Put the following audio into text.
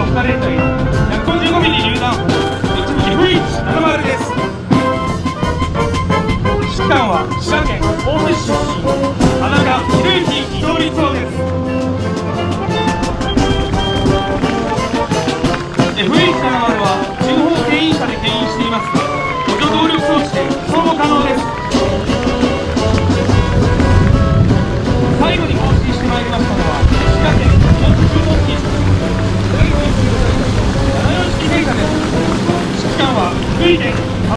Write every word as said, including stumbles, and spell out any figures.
スカ連隊ひゃくごじゅうごミリ榴弾砲 エフいちななまる です。指揮官は滋賀県大津市出身田中宏之伊藤律夫です。